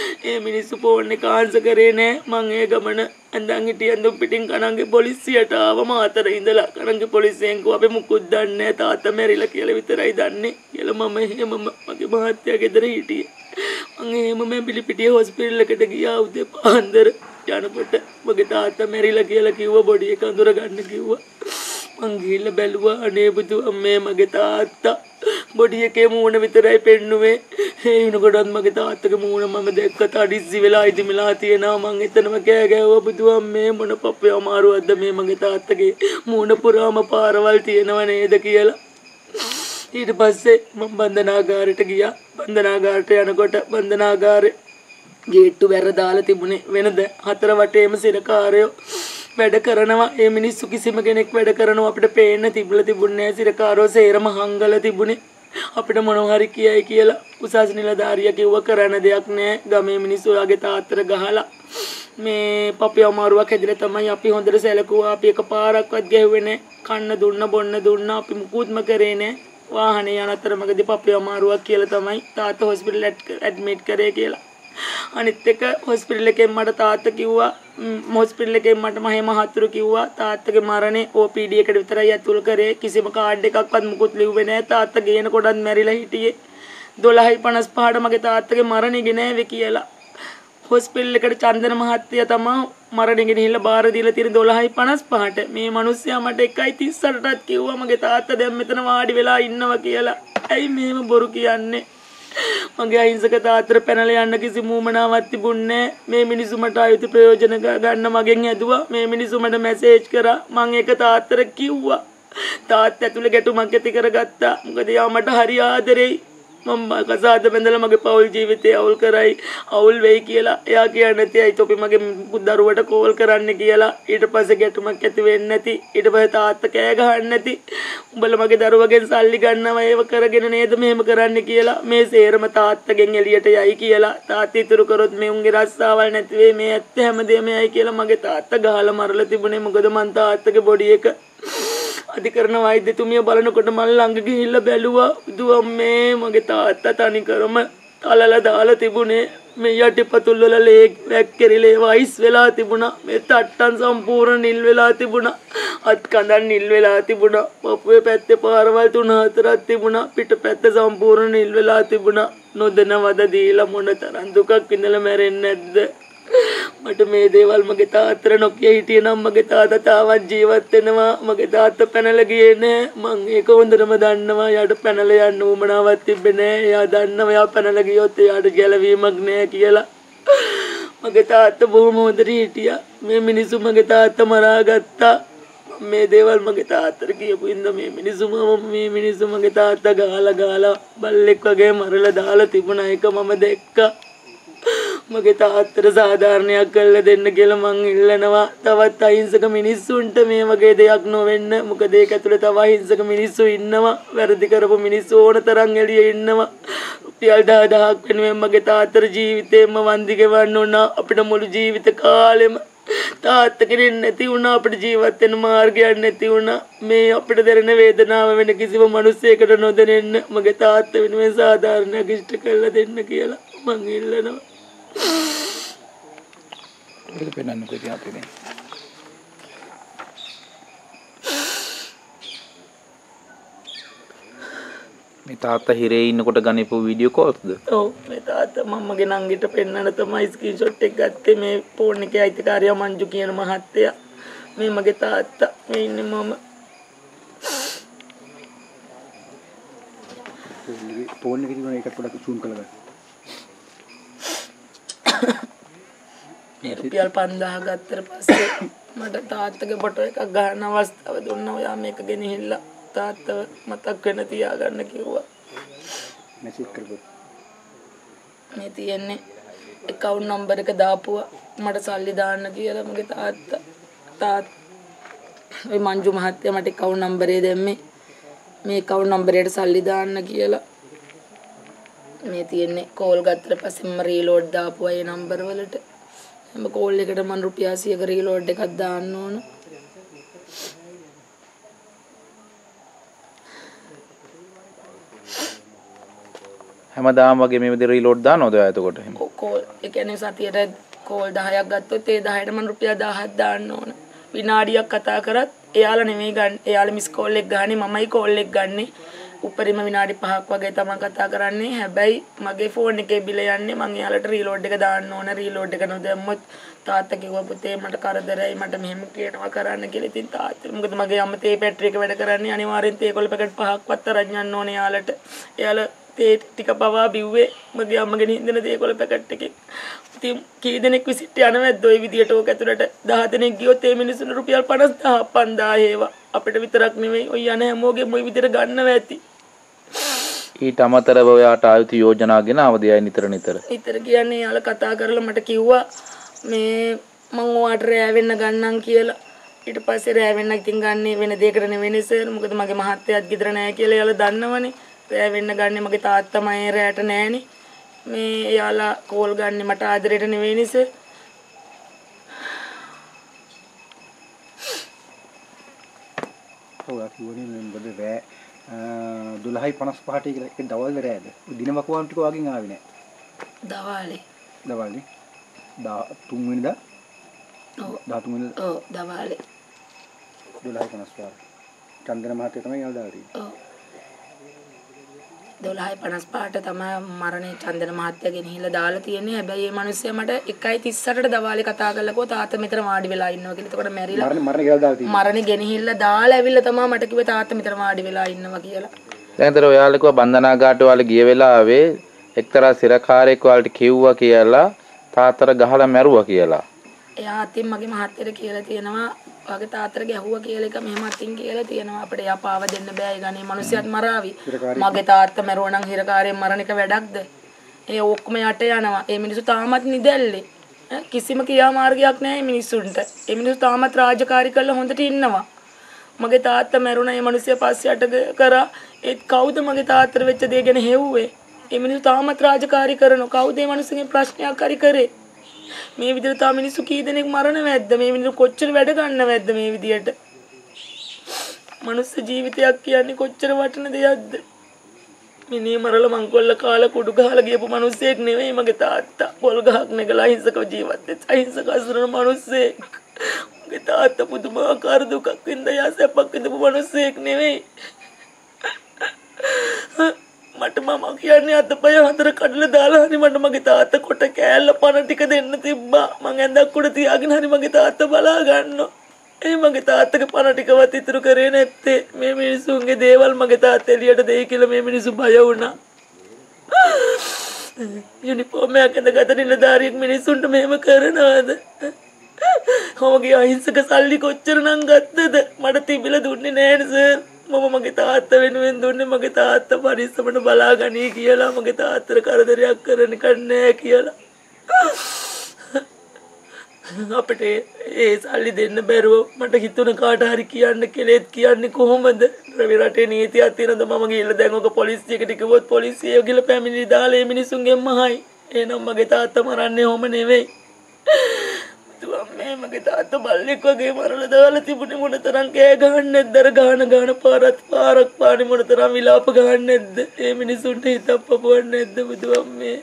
ඒ මිනිස්සු ෆෝන් එක ආන්සර් කරේ නෑ මං ඒ ගමන ඇඳන් හිටියන් දුම් පිටින් කණංගේ පොලිසියට ආවම අතර ඉඳලා කණංගේ පොලිසියෙන් කිව්වා අපි මුකුත් දන්නේ නෑ තාත්තා මැරිලා කියලා විතරයි දන්නේ කියලා මම එහෙම මගේ මහත්තයා ගෙදර හිටියේ මං එහෙම පිළිපිටිය හොස්පිටල් එකට ගියා උදේ පාන්දර යනකොට මගේ තාත්තා මැරිලා කියලා කිව්වා බොඩි එක අඳුර ගන්න කිව්වා මං ගිහිල්ලා බැලුවා අනේ බුදු අම්මේ මගේ තාත්තා බොඩි එකේ මූණ විතරයි පෙන්නුවේ ඒ වෙනකොටත් මගේ තාත්තගේ මූණ මම දැක්ක තඩිස්සි වෙලා ඉදිමලා තියෙනවා මං එතනම කෑ ගැහුවා බුදු අම්මේ මොන පප්පේ අමාරුවක්ද මේ මගේ තාත්තගේ මූණ පුරාම පාරවල් තියෙනව නේද කියලා ඊට පස්සේ මම බන්ධනාගාරයට ගියා. බන්ධනාගාරයට යනකොට බන්ධනාගාරේ ගේට්ටු වැර දාලා තිබුණේ වෙනද හතර වටේම සිරකාරයෝ වැඩ කරනවා. ඒ මිනිස්සු කිසිම කෙනෙක් වැඩ කරනවා අපිට පේන්න තිබුණේ නැහැ. සිරකාරෝ සේරම හංගලා තිබුණේ. අපිට මොනවා හරි කියයි කියලා උසස් නිලධාරියා කිව්ව කරන්න දෙයක් නැහැ. ගමේ මිනිස්සු ඔයාගේ තාත්තට ගහලා මේ පපිය අමාරුවක් හැදිලා තමයි අපි හොඳට සැලකුවා. අපි එකපාරක්වත් ගැහුවේ නැහැ. කන්න දුන්න බොන්න දුන්න අපි මුකුත්ම කරේ නැහැ. වාහනේ යන අතරමඟදී පපිය අමාරුවක් කියලා තමයි තාත්තා හොස්පිටල් ඇඩ්මිට් කරේ කියලා. අනිත් එක හොස්පිටල් එකෙන් මට තාත්තා කිව්වා හොස්පිටල් එකෙන් මට මහේ මහතුරු කිව්වා තාත්තගේ මරණේ OPD එකට විතරයි ඇතුල් කරේ කිසිම කාඩ් එකක්වත් මුකුත් ලිව්වේ නැහැ. තාත්තා ගේන කොටත් මැරිලා හිටියේ. 12:55ට මගේ තාත්තගේ මරණේ ගෙනාවේ කියලා. හොස්පිටල් එකට චන්දන මහත්තයා තමයි මරණේ ගෙනහිල්ලා බාර දීලා තියෙන 12:55ට. මේ මිනිස්සයා මට 1:38ටත් කිව්වා මගේ තාත්තා දැන් මෙතන වාඩි වෙලා ඉන්නවා කියලා. ඇයි මෙහෙම බොරු කියන්නේ? මගේ අහිංසක තාත්තට පැනලා යන්න කිසි මූමනාවක් තිබුණේ නැහැ. මේ මිනිස්සු මට ආයුධ ප්‍රයෝජන ගන්න මගෙන් ඇදුවා. මේ මිනිස්සු මට මැසේජ් කරා. මම ඒක තාත්තට කිව්වා. තාත්තා ඇතුලේ ගැටුමක් ඇති කරගත්තා. මොකද යා මට හරි ආදරෙයි. මම කසාද බැඳලා මගේ පෞල් ජීවිතේ අවුල් කරයි අවුල් වෙයි කියලා එයා කියන්නේ නැති තොපි මගේ දරුවට කෝල් කරන්න කියලා. ඊට පස්සේ ගැටුමක් ඇති වෙන්නේ නැති. ඊට පස්සේ තාත්තා කෑ ගහන්නේ නැති. උඹලා මගේ දරුවගෙන් සල්ලි ගන්නවා ඒව කරගෙන නේද මෙහෙම කරන්න කියලා. මේ සේරම තාත්තගෙන් එළියට යයි කියලා. තාත්තා ඉතුරු කරොත් මේ උන්ගේ රස්සාවල් නැති වෙයි. මේ ඇත්ත හැමදේම යයි කියලා මගේ තාත්තා ගහලා මරලා තිබුණේ. මොකද මං තාත්තගේ බොඩි එක අධිකරණ වෛද්‍යතුමිය බලනකොට මම ළඟ ගිහිල්ලා බැලුවා. දුවම්මේ මගේ තාත්තා තනි කරම තලලා දාලා තිබුණේ. මේ යටිපතුල් වල ලේ වැක්කිරිලා වයිස් වෙලා තිබුණා. මේ තට්ටන් සම්පූර්ණ නිල් වෙලා තිබුණා. අත් කඳන් නිල් වෙලා තිබුණා. පපුවේ පැත්තේ පාරවල් 3-4ක් තිබුණා. පිට පැත්ත සම්පූර්ණ නිල් වෙලා තිබුණා. නොදැනවද දීලා මොන තරම් දුකක් විඳලා මැරෙන්නේ නැද්ද? මට මේ දේවල් මගේ තාත්තට නොකිය හිටියේ නම් මගේ තාත්තා තාවත් ජීවත් වෙනවා. මගේ තාත්තා පැනලා ගියේ නෑ. මං ඒක හොඳටම දන්නවා. යාට පැනලා යන්න උවමනාවක් තිබ්බේ නෑ. එයා දන්නවා යා පැනලා ගියොත් එයාට ගැලවීමක් නෑ කියලා. මගේ තාත්තා බොහොම හොඳට හිටියා. මේ මිනිස්සු මගේ තාත්තා මරාගත්තා. මේ දේවල් මගේ තාත්තට කියපු ඉඳ මේ මිනිස්සු මගේ තාත්තා ගාලා බල්ලෙක් වගේ මරලා දාලා තිබුණා. ඒක මම දැක්කා. මගේ තාත්තට සාධාරණයක් කරලා දෙන්න කියලා මං ඉල්ලනවා. තවත් අහිංසක මිනිස්සුන්ට මේ වගේ දෙයක් නොවෙන්න. මොකද ඒක ඇතුලේ තව අහිංසක මිනිස්සු ඉන්නවා. වැරදි කරපු මිනිස්සු ඕන තරම් එළියේ ඉන්නවා. රුපියල් 10,000ක් වෙනුවෙන් මගේ තාත්තට ජීවිතේම වන්දි ගෙවන්න උනා. අපිට මුළු ජීවිත කාලෙම තාත්තා කෙනෙක් නැති වුණා. අපිට ජීවත් වෙන්න මාර්ගයක් නැති වුණා. මේ අපිට දැනෙන වේදනාව වෙන කිසිම මිනිසෙකුට නොදැනෙන්න මගේ තාත්තා වෙනුවෙන් සාධාරණයක් ඉෂ්ට කරලා දෙන්න කියලා මං ඉල්ලනවා. ඒක පෙන්වන්න කොහේ අපි මේ තාත්තා හිරේ ඉන්නකොට ගනිපු වීඩියෝ කෝල්ස්ද? ඔව් මේ තාත්තා මම්මගේ නංගිට පෙන්නන තමයි ස්ක්‍රීන්ෂොට් එක ගත්තේ. මේ ෆෝන් එකේ අයිතිකාරයා මංජු කියන මහත්තයා. මේ මගේ තාත්තා මේ ඉන්නේ මම. ෆෝන් එකේ තිබුණ එකක් පොඩක් zoom කරලා ගන්න. මේ රුපියල් 5000 ගත්තට පස්සේ මට තාත්තගේ ෆොටෝ එකක් ගන්න අවස්ථාව දුන්නා. ඔයා මේක ගෙනහිල්ලා තාත්තව මතක් වෙන තියාගන්න කිව්වා. මැසේජ් කරපොත් මේ තියෙන්නේ account number එක දාපුවා මට සල්ලි දාන්න කියලා මගේ තාත්තා ඒ මංජු මහත්තයා මට account number එක දැම්මේ මේ account number එකට සල්ලි දාන්න කියලා. මේ තියෙන්නේ කෝල් ගත්තට පස්සේ මම රීලෝඩ් දාපුවා ඒ නම්බර් වලට. හැම කෝල් එකකට මම රුපියල් 100ක රීලෝඩ් එකක් දාන්න ඕන. හැමදාම වගේ මේ විදිහට රීලෝඩ් දානවද ඔයා එතකොට? කෝල් ඒ කියන්නේ සතියට කෝල් 10ක් ගත්තොත් ඒ 10ට මම රුපියල් 1000ක් දාන්න ඕන. විනාඩියක් කතා කරත් එයාලා නෙමෙයි ගන්න. එයාලා මිස් කෝල් එක ගන්නේ මමයි කෝල් එක ගන්නෙ. උපරිම විනාඩි 5ක් වගේ තමයි කතා කරන්නේ. හැබැයි මගේ ෆෝන් එකේ බිල යන්නේ මම එයාලට රීලෝඩ් එක දාන්න ඕන. රීලෝඩ් එක නොදැම්මොත් තාත්තා කිව්වා පුතේ මට කරදරයි මට මෙහෙම කියනවා කරන්න කියලා. ඉතින් තාත්තා මොකද මගේ අම්මා තේ පැටරි එක වැඩ කරන්නේ අනිවාර්යෙන් තේ කොළ පැකට් 5ක්වත් අරන් යන්න ඕනේ එයාලට. එයාලා තේ ටික පවා බිව්වේ මගේ අම්මගේ නින්දන තේ කොළ පැකට් එකේ. ඉතින් කී දෙනෙක් විසිට යනවද ඔය විදියට ඕක ඇතුළට 10 දෙනෙක් ගියොත් ඒ මිනිස්සුන්ට රුපියල් 50,000 50,000 ඒවා අපිට විතරක් නෙමෙයි ඔය යන හැමෝගෙම ওই විදියට ගන්නව ඇති. ඊට අමතරව ඔයාට ආයුධ යෝජනා ගෙනාවද යයි නිතර නිතර? නිතර කියන්නේ යාළ කතා කරලා මට කිව්වා මේ මං ඔයාට රෑ වෙන්න ගන්නම් කියලා. ඊට පස්සේ රෑ වෙන්න ඉතින් ගන්නේ වෙන දෙයකට නෙවෙයි සර්. මොකද මගේ මහත්තයාත් ගෙදර නැහැ කියලා යාළ දන්නවනේ. රෑ වෙන්න ගන්නේ මගේ තාත්තා මම රෑට නැහනේ. මේ යාලා කෝල් ගන්න මට ආදරයට නෙවෙයි සර්. ඔව් අපි වුණේ මොකද රෑ 12:55ට කියලා ඒක දවල් රෑද? දින වකවානු ටික වගේ ආවේ නෑ. දවාලේ. දවල්නේ. 3 වෙනිදා. ඔව්. 13 වෙනිදා. ඔව් දවාලේ. 12:55. චන්දන මහත්තයා තමයි යවලා දාලා ඔව්. 12:55ට තමයි මරණේ චන්දන මහත්තයා ගෙනහිල්ලා දාලා තියෙන්නේ. හැබැයි මේ මිනිස්සයා මට 1:38ට දවාලේ කතා කරලා කිව්වා තාත්තා මෙතන වාඩි වෙලා ඉන්නවා කියලා. එතකොට මැරිලා මරණ කියලා දාලා තියෙනවා. මරණේ ගෙනහිල්ලා දාලා ඇවිල්ලා තමයි මට කිව්වේ තාත්තා මෙතන වාඩි වෙලා ඉන්නවා කියලා. දැන් අතර ඔයාලා කිව්වා බන්ධනාගාරට ඔයාලා ගිය වෙලාවේ එක්තරා සිරකාරයෙක් ඔයාලට කිව්වා කියලා තාත්තට ගහලා මැරුවා කියලා. එයා අතින් මගේ මහත්තයට කියලා තියෙනවා වගේ තාත්තට ගැහුවා කියලා එක මෙහෙම අතින් කියලා තියෙනවා. අපිට එයා පාව දෙන්න බෑ. ඒ ගන්නේ මිනිස්සුත් මරාවි. මගේ තාත්තා මැරුවා නම් හිරකාරයෙන් මරණ එක වැඩක්ද? ඒ ඔක්කොම යට යනවා. ඒ මිනිස්සු තාමත් නිදැල්ලේ. කිසිම ක්‍රියාමාර්ගයක් නැහැ මේ මිනිස්සුන්ට. ඒ මිනිස්සු තාමත් රාජකාරී කරලා හොඳට ඉන්නවා. මගේ තාත්තා මැරුණා. ඒ මිනිස්සයා පස්සේ යට කරා. ඒත් කවුද මගේ තාත්තට වෙච්ච දේ ගැන හෙව්වේ? ඒ මිනිස්සු තාමත් රාජකාරී කරනවා. කවුද මේ මිනිස්සුන්ගේ ප්‍රශ්නයක් හරි කරේ? මේ විදිහට තා මිනිස්සු කී දෙනෙක් මරණවැද්ද? මේ මිනිස්සු කොච්චර වැඩ ගන්නවැද්ද මේ විදිහට? මනුස්ස ජීවිතයක් කියන්නේ කොච්චර වටින දෙයක්ද? මිනිහ මරලා මංකොල්ල කාලා කුඩු ගහලා ගියපු මිනිස්සෙක් නෙවෙයි මගේ තාත්තා. පොල් ගහක් නැගලා අහිංසකව ජීවත් වෙච්ච අහිංසක අසරණ මිනිස්සෙක්. මගේ තාත්තා පුදුමාකාර දුකක් වින්දා යසපක් විඳපු මිනිස්සෙක් නෙවෙයි. මට මම කියන්නේ අතපය හතර කඩලා දාලා හරි මට මගේ තාත්තා කොට කෑල්ල පණ ටික දෙන්න තිබ්බා. මං ඇඳක් උඩ තියාගෙන හරි මගේ තාත්තා බලා ගන්නවා. ඒ මගේ තාත්තගේ පණ ටිකවත් ඉතුරු කරේ නැත්තේ. මේ මිනිස්සුන්ගේ දේවල් මගේ තාත්තා එළියට දෙයි කියලා මේ මිනිස්සු බය වුණා. යුනිෆෝම් එකක් ඇඳගත්ත නිලධාරියෙක් මිනිස්සුන්ට මෙහෙම කරනවද? ඔවගේ අහිංසක සල්ලි කොච්චරනම් ගත්තද? මට තිබිලා දුන්නේ නැහැ සර්. මම මගේ තාත්තා වෙනුවෙන් දුන්නේ මගේ තාත්තා පරිස්සමට බලාගනී කියලා. මගේ තාත්තට කරදරයක් කරන්න කන්නේ කියලා. අපිට ඒ සල්ලි දෙන්න බැරුව මට හිතුණ කාට හරි කියන්න කෙලෙත් කියන්නේ කොහොමද? රවි රටේ නීතියක් තියෙනද? මම ගිහලා දැන් ඔක පොලිසියට කිව්වොත් පොලිසිය ගිහලා පැමිණිලි දාලා මේ මිනිස්සුන්ගෙන් මහයි. එහෙනම් මගේ තාත්තා මරන්නේ ඔහොම නෙවෙයි. තුවම්මේ මගේ තාත්තා බල්ලෙක් වගේ මරලා දාලා තිබුණේ මොන තරම් කෑ ගහන්නේ නැද්ද? අර ගාන පාරක් පානේ මොන තරම් විලාප ගහන්නේ නැද්ද? ඒ මිනිසුන්ට හිතක් පපුවන්නේ නැද්ද බුදුම්මේ?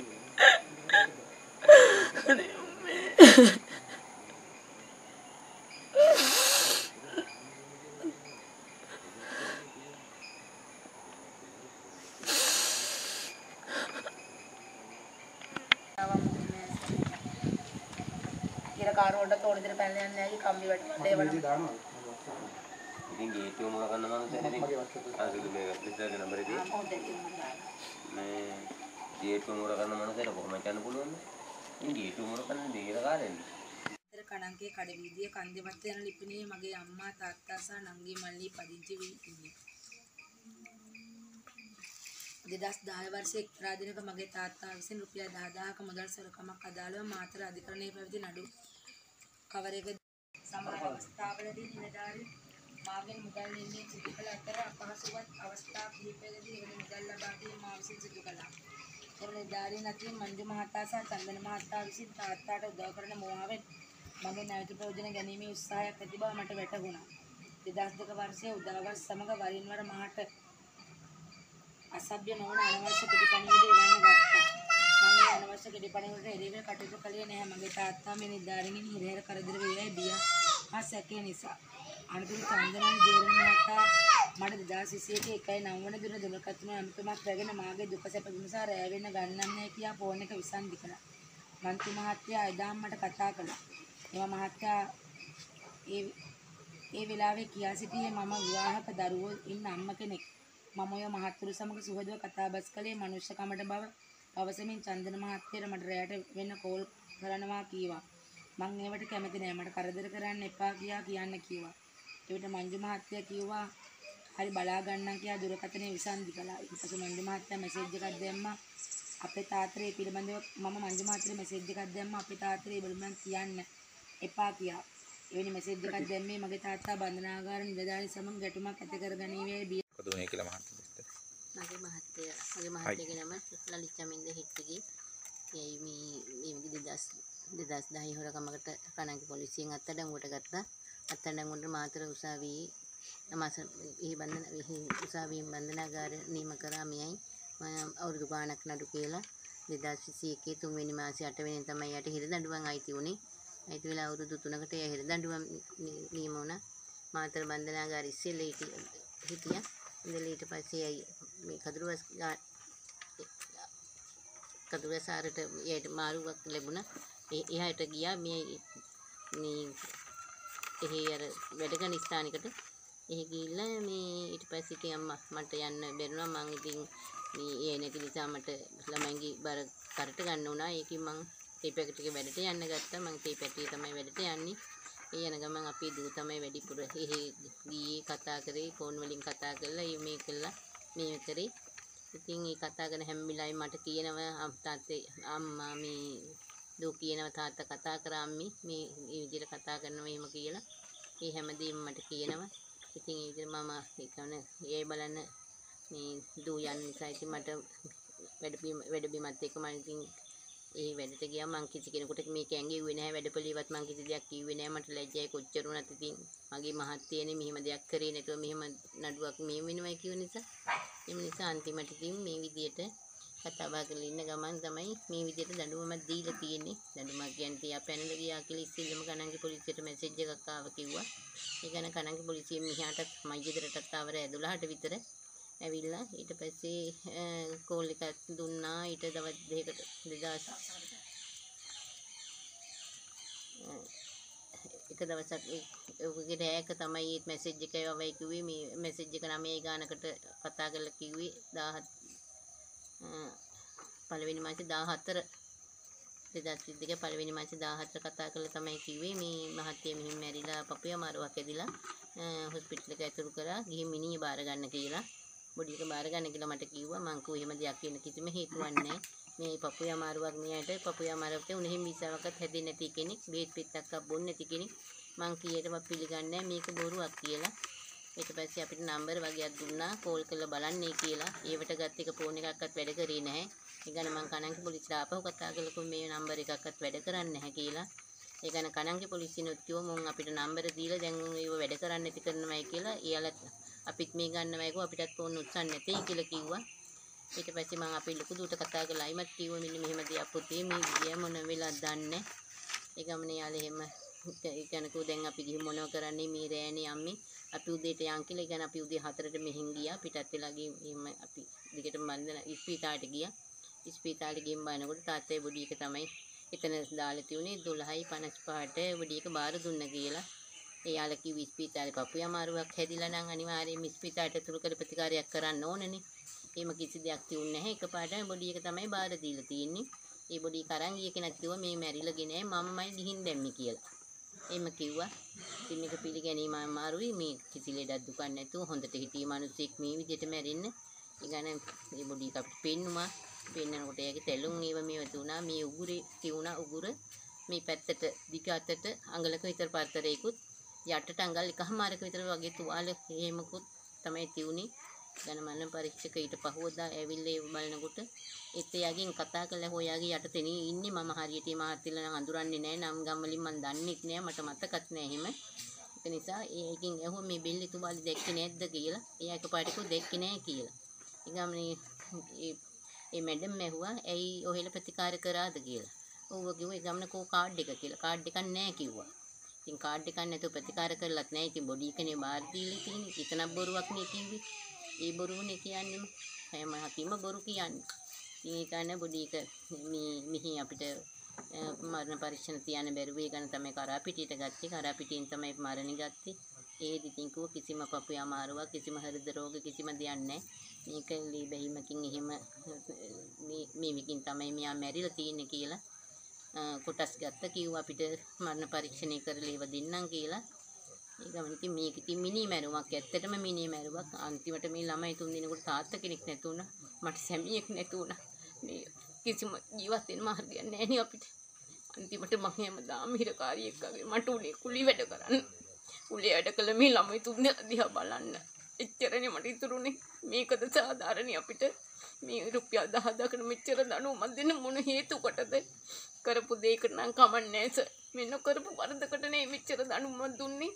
කාරෝට තෝරන දේ පැනලා යන්නේ නැහැ කම්බි වැටෙන්න ඒවනම් ඉතින් ගේට්ටුව මොන කරන්න මනුස්සයෙක් ඉතින් අසුදු මේ විතරේ නම්බර් එකේ මේ ගේට්ටුව මොන කරන්න මනුස්සයෙක් කොහොමද යන්න පුළුවන්ද? ඉතින් ගේට්ටුව මොන කරන්න දෙයක කාරෙන්නේ. විතර කණන්කේ කඩවීදියේ කන්දෙවත් යන ලිපිනේ මගේ අම්මා තාත්තා සහ නංගි මල්ලි පදිංචි වී ඉන්නේ. 2010 වර්ෂයේ එක්තරා දිනක මගේ තාත්තා විසින් රුපියල් 10000ක මුදල් සොරකමක් අදාළව මාතර අධිකරණයේ පැවති නඩු කවරයක සමහර අවස්ථාවලදී නිලධාරී මාගෙන් මුදල් නිම්මේ සිදු කළ අතර අපහසුවත් අවස්ථා කිහිපයකදී එවැනි මුදල් ලබා දීම මා විසින් සිදු කළා. එවැනි නිලධාරීන් අතරින් මංජු මහතා සහ චන්දන මහතා විසින් තාත්තාට උදව් කරන මොහාවෙන් මගේ නැවත ප්‍රයෝජන ගැනීමේ උත්සාහයක් ඇති බව මට වැටහුණා. 2002 වර්ෂයේ උදාවස් සමග වරින් වර මහට අසභ්‍ය නොවන අනවශ්‍ය පිටිපණිවිඩ එවන්න ගත්තා. මම මේ අනවශ්‍ය පිටිපණිවිඩට එරෙහිව කටයුතු කළේ නැහැ. මගේ තාත්තා මේ නිලධාරීන්ගෙන් හිරහැර කරදර වේවයි බිය හා සැකේ නිසා. අනතුරු චන්දනන් ජේරණ මහතා මට 2021 1/9 වන දින දුරකථන ඇමතුමක් රැගෙන මාගේ දුක සැප විමසා රැ වෙන්න ගන්නන්නේ කියා ෆෝන් එක විසන්දි කළා. මන්ත්‍රී මහත්තයා එදාම මට කතා කළා. එම මහත්තයා ඒ වෙලාවේ කියා සිටියේ මම විවාහක දරුවෝ ඉන්න අම්ම කෙනෙක්. මම ඔය මහත්තුරු සමග සුහදව කතා බස් කළේ මනුෂ්‍යකමට බව පවසමින් චන්දන මහත්තයාට මට රැයට වෙන්න කෝල් කරනවා කීවා. මං ඒවට කැමති නෑ. මට කරදර කරන්න එපා කියන්න කිව්වා. ඒකට මංජු මහත්තයා කිව්වා හරි බලා ගන්නම් කියලා දුරකථනය විසන්ධි කළා. ඊට පස්සේ මංජු මහත්තයා මෙසේජ් එකක් දැම්මා. අපේ තාත්තේ පිළිබඳව මම මංජු මහත්තයාට මෙසේජ් එකක් දැම්මා. අපේ තාත්තේ බලන්න කියන්න එපා කියලා. එවැනි මෙසේජ් එකක් දැම්මේ මගේ තාත්තා බන්ධනාගාර නිලධාරී සමග ගැටුමක් ඇති කරගනීමේ බිය. මොකද උනේ කියලා මහත්තයා. මගේ මහත්තයාගේ නම ලලිත් චමින්ද හිට්ටිගේ. ඒ මේ 2010 හොරකමකට කණන්ගේ පොලිසියෙන් අත්අඩංගුවට ගත්තා. අත්අඩංගුවට මාතර උසාවියේ උසාවියෙන් බන්ධනාගාර නියම කරා මෙයයි අවුරුදු ගාණක් නඩු කියලා 2021 3 වෙනි මාසේ 8 වෙනිදා තමයි යට හිර දඬුවම් අයිති වුණේ. අයිති වෙලා අවුරුදු 3කට එය හිර දඬුවම් නියම වුණා. මාතර බන්ධනාගාර ඉස්සෙල්ලා හිටියා. ඉඳලා ඊට පස්සේ මේ කදුරසාරට එයාට මාරුවක් ලැබුණා. එහාට ගියා මේ එහි අර වැඩගන ස්ථානිකට. එහි ගිහිල්ලා මේ ඊට පස්සේ ඉතින් අම්මා මට යන්න බැරුණා. මං ඉතින් මේ ඒ නැති නිසා මට ළමයින්ගේ බර කරට ගන්න උනා. ඒකෙන් මං තේ පැකට් එකේ වැඩට යන්න ගත්තා. මං තේ පැටියේ තමයි වැඩට යන්නේ. ඒ යන ගමන් අපේ දූ තමයි වැඩිපුර එහි ගියේ කතා කරේ ෆෝන් වලින් කතා කරලා මේ කළා මේ කරේ. ඉතින් ඒ කතා කරන හැම වෙලාවෙම මට කියනවා තාත්තේ අම්මා මේ දූ කියනවා තාත්තා කතා කරා අම්මි මේ විදිහට කතා කරනවා එහෙම කියලා. ඒ හැමදේම මට කියනවා. ඉතින් ඒ විදිහට මම ඒ කියන්නේ ඒ බලන්න මේ දූ යන නිසා ඉතින් මට වැඩ බීමත් එක්ක මම ඉතින් ඒ වැඩට ගියා. මං කිසි කෙනෙකුට මේක ඇඟෙව්වේ නැහැ. වැඩපොළිවත් මං කිසි දෙයක් කිව්වේ නැහැ. මට ලැජ්ජයි කොච්චර වුණත් ඉතින් මගේ මහත්තයනේ මෙහෙම දෙයක් කරේ නැතුව මෙහෙම නඩුවක් මේ වෙනවා කියව නිසා එම නිසා අන්තිමට ඉතින් මේ විදියට කතා බහ කරලා ඉන්න ගමන් තමයි මේ විදියට දඬුවමක් දීලා තියෙන්නේ. දඬුවමක් කියන්නේ තියා පැනලා ගියා කියලා ඉස්සෙල්ලම කණන්ගේ පොලිසියට මැසේජ් එකක් ආව කිව්වා. ඒ ගැන කණන්ගේ පොලිසියෙන් මෙහාටත් මයිගෙදරටත් ආවර 12ට විතර ඇවිල්ලා ඊට පස්සේ කෝල් එකක් දුන්නා. ඊට දවස් දෙකකට 2000 එක දවසක් ඔහුගේ රෑක තමයි මේ මැසේජ් එක ආවයි කිව්වේ. මේ මැසේජ් එක 9 ගානකට කතා කරලා කිව්වේ 17 පළවෙනි මාසේ 14 2022 පළවෙනි මාසේ 14 කතා කරලා තමයි කිව්වේ මේ මහත්තයා මෙහෙම මැරිලා පපුව අමාරුවක් ඇදිලා හොස්පිටල් එක ඇතුළු කරා ගිහින් මිනිහ බාර ගන්න කියලා. බොඩි එක බාර ගන්න කියලා මට කිව්වා. මං කිව්වා එහෙම දෙයක් වෙන කිසිම හේතුවක් නැහැ. මේ පපුව අමාරුවක් මෙයාට පපුව අමාරුවක් තේ උනෙහිම විසාවකත් හැදෙන්නේ නැති කෙනෙක් බේත් පිටක් බොන්නේ නැති කෙනෙක්. මං කීයටවත් පිළිගන්නේ මේක බොරුවක් කියලා. ඊට පස්සේ අපිට නම්බර් වගේක් දුන්නා කෝල් කරලා බලන්නේ කියලා. ඒවට ගත්ත එක ෆෝන් එකක්වත් වැඩ කරේ නැහැ. ඒ ගැන මං කණන්ගේ පොලිසියට ආපහු කතා කළා මේ නම්බර් එකක්වත් වැඩ කරන්නේ නැහැ කියලා. ඒ ගැන කණන්ගේ පොලිසියනොත් කිව්වා මොන් අපිට නම්බර දීලා දැන් ඒව වැඩ කරන්නේ නැති කරනවයි කියලා. එයාලා අපිත් මේ ගන්නවයි කිව්වා අපිටත් ෆෝන් උත්සන්න නැtei කියලා කිව්වා. ඊට පස්සේ මං අපේ ලොකු දුවට කතා කරලා අයිමත් කිව්වා මෙන්න මෙහෙම දෙයක් පුතේ මේ ගිය මොන වෙලාවද දන්නේ. ඒ ගමනේ යාළ එහෙම ඒ කෙනෙකු දැන් අපි ගිහින් මොනව කරන්නේ මේ රෑනේ අම්මේ අපි උදේට යන් කියලා. ඒ කියන්නේ අපි උදේ 4ට මෙහෙන් ගියා. පිටත් වෙලා ගිහින් එහෙම අපි දිගටම බන්දන ඉස්පිතාලට ගියා. ඉස්පිතාලේ ගිහින් බලනකොට තාත්තේ බොඩි එක තමයි එතන දාලා තියුනේ 12:55ට බොඩි එක බාර දුන්න කියලා. එයාලා කිව්ව ඉස්පිතාලේ පපුව අමාරුවක් හැදිලා නම් අනිවාර්යයෙන්ම ඉස්පිතාලට ඇතුළු කර ප්‍රතිකාරයක් කරන්න ඕනනේ. එහෙම කිසි දෙයක් තියුන්නේ නැහැ. එකපාරටම බොඩි එක තමයි බාර දීලා තියෙන්නේ. ඒ බොඩි එක අරන් ගිය කෙනෙක් කිව්වා මේ මැරිලාගේ නෑ මමමයි ගිහින් දැම්මේ කියලා. එහෙම කිව්වා. ඉතින් මේක පිළිගැනීම අමාරුයි. මේ කිසි ලෙඩක් දුකක් නැතුව හොඳට හිටිය මිනිස්සෙක් මේ විදිහට මැරෙන්න. ඒ ගානේ මේ බොඩි එක අපිට පෙන්නුවා. පෙන්නනකොට එයාගේ තැලුම් ඒව මේව තුණා මේ උගුරේ තියුණා උගුර මේ පැත්තට දිග අතට අඟලක විතර පතරේකුත් යටට අඟල් එකමාරක විතර වගේ තුවාල එහෙමකුත් තමයි තියුනේ. ගණමන්න පරීක්ෂක ඊට පහුවදා ඇවිල්ලා ඒ බලනකොට එයාගෙන් කතා කළා හොයාගේ යටතේ ඉන්නේ මම හරියට මේ මහත්තයලා නම් අඳුරන්නේ නැහැ නම් ගම් වලින් මම දන්නෙත් නැහැ මට මතකත් නැහැ එහෙම. ඒ නිසා ඒකෙන් ඇහුවා මේ බෙල්ලේ තුවාලි දැක්කේ නැද්ද කියලා. එයා එකපාරට දැක්කේ නැහැ කියලා. ඒ ගමනේ ඒ මැඩම් ඇහුවා ඇයි ඔහෙල ප්‍රතිකාර කරාද කියලා. ඔව් කිව්වා ඒ ගමන කෝ කාඩ් එක කියලා. කාඩ් එකක් නැහැ කිව්වා. ඉතින් කාඩ් එකක් නැතුව ප්‍රතිකාර කරලත් නැහැ. ඉතින් බොඩි එකනේ බාර දීලා තියෙන්නේ. ඉතනක් බොරුවක් නේ කිව්වේ. ඒ බොරුවනේ කියන්නේම. හැම හතිම බොරු කියන්නේ. ඉතින් ඒ কাৰণে බොඩි එක මිහි අපිට මරණ පරීක්ෂණ තියන්න බැරුව ඒ ගන්න තමයි කරා පිටියට ගත්තේ. කරා පිටින් තමයි මරණි ගත්තේ. ඒදි ඉතින් කිව්ව කිසිම පපුවේ අමාරුවක් කිසිම හෘද රෝග කිසිම දෙයක් නැහැ. මේක ලී බැහිමකින් එහෙම මේකින් තමයි මෙයා මැරිලා තියෙන්නේ කියලා කොටස් ගත්ත කිව්වා අපිට මරණ පරීක්ෂණය කරලා ඒව දෙන්නම් කියලා. ඒ ගමන ඉතින් මේක ඉතින් මිනි මැරුමක්. ඇත්තටම මිනි මැරුමක්. අන්තිමට මේ ළමයි 3 දිනකට තාත්තා කෙනෙක් නැතු වුණා. මට සැමියෙක් නැතු වුණා. මේ කිසිම ජීවත් වෙන්න මාර්ගයක් නැහැ නේ අපිට. අන්තිමට මම හැමදාම හිරකාරියෙක් වගේ මට උනේ කුලි වැඩ කරන්න. කුලි වැඩ කළ මේ ළමයි 3 දෙනා දිහා බලන්න. එච්චරනේ මට ඉතුරුනේ. මේකද සාධාරණයි අපිට. මේ රුපියල් 10,000කට මෙච්චර දඬුවමක් දෙන්න මොන හේතුකටද? කරපු දෙයකට නම් කමන්නේ සර්. මෙන්න කරපු වරදකට නේ මෙච්චර දඬුවමක් දුන්නේ.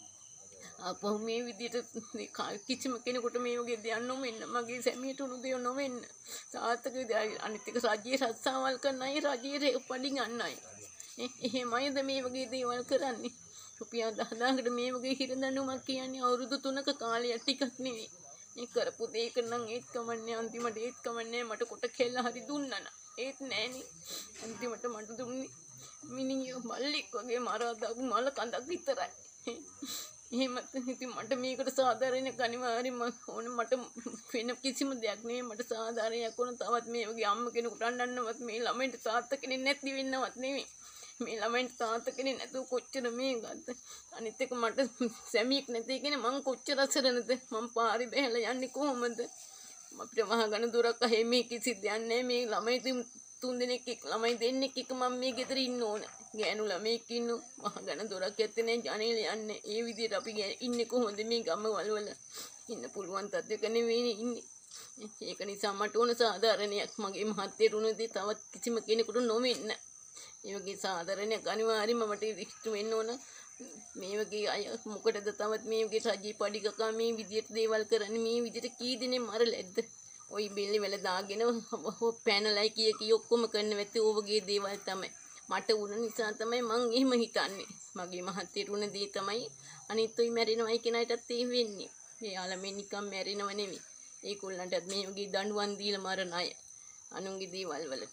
අපෝ මේ විදිහට කිසිම කෙනෙකුට මේ වගේ දෙයක් නොවෙන්න. මගේ සැමියට උණු දෙයක් නොවෙන්න. තාත්තගේ අනිත් එක රජයේ රස්සාවල් කරන අය රජයේ පඩි ගන්න අය. එහෙමයිද මේ වගේ දේවල් කරන්නේ? රුපියල් 10,000කට මේ වගේ හිර දඬුවමක් කියන්නේ අවුරුදු 3ක කාලයක් ටිකක් නෙවෙයි. මේ කරපු දෙයක නම් ඒත් කමන්නේ අන්තිමට ඒත් කමන්නේ මට කොට කෙල්ල හරි දුන්නා නා. ඒත් නෑනේ. අන්තිමට මට දුන්නේ මිනිහ මල්ලෙක් වගේ මරා දාපු මල කඳක් විතරයි. එහෙම ඉතින් මට මේකට සාධාරණයක් අනිවාර්යයෙන්ම ඕනේ. මට වෙන කිසිම දෙයක් නෙවෙයි. මට සාධාරණයක් ඕන. තවත් මේ වගේ අම්ම කෙනෙකුට අඬන්නවත් මේ ළමයින්ට තාත්තා කෙනෙක් නැති වෙන්නවත් නෙවෙයි. මේ ළමයින්ට තාත්තා කෙනෙක් නැතුව කොච්චර මේ ගත්ත. අනිත් එක මට සැමියෙක් නැති කෙනේ මං කොච්චර අසරණද. මං පාරේ බැහැලා යන්නේ කොහොමද? අපිට මහගණ දුරක් අහේ මේ කිසි දෙයක් නැහැ. මේ ළමයි 3 දෙනෙක් ළමයි දෙන්නෙක් එක මම මේ ගෙදර ඉන්න ඕන. ගෑනු ළමෙක් ඉන්න මහගණ දොරක් ඇත්තේ නැහැ. ජනේල යන්නේ. ඒ විදිහට අපි ඉන්නේ කොහොමද මේ ගමවල වල ඉන්න පුළුවන් තත්ත්වයක නෙවෙයි ඉන්නේ. ඒක නිසා මට ඕන සාධාරණයක්. මගේ මහත්තයට උනදී තවත් කිසිම කෙනෙකුට නොවෙන්න. මේ වගේ සාධාරණයක් අනිවාර්යයෙන්ම මට ඉෂ්ට වෙන්න ඕන. මේ වගේ අය මොකටද තවත් මේ වගේ රජී පඩි කකා මේ විදිහට දේවල් කරන්නේ? මේ විදිහට කී දෙනෙක් මරලැද්ද? ওই බෙල්ලි වල දාගෙන පැනලයි කිය ඔක්කොම කරන්න වෙත්තේ ඕ වගේ දේවල් තමයි. මට උන නිසා තමයි මං එහෙම හිතන්නේ. මගේ මහත්තයට උන දේ තමයි අනිත් උයි මැරෙනවයි කියන අයටත් ඒ වෙන්නේ. එයාලා මේ නිකන් මැරෙනව නෙවෙයි. ඒගොල්ලන්ටත් මේ වගේ දඬුවම් දීලා මරණ අය. අනුන්ගේ දේවල් වලට.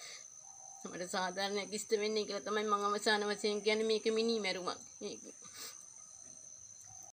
මට සාධාරණයක් ඉෂ්ට වෙන්නේ කියලා තමයි මම අවසාන වශයෙන් කියන්නේ මේක මිනි මැරුමක්.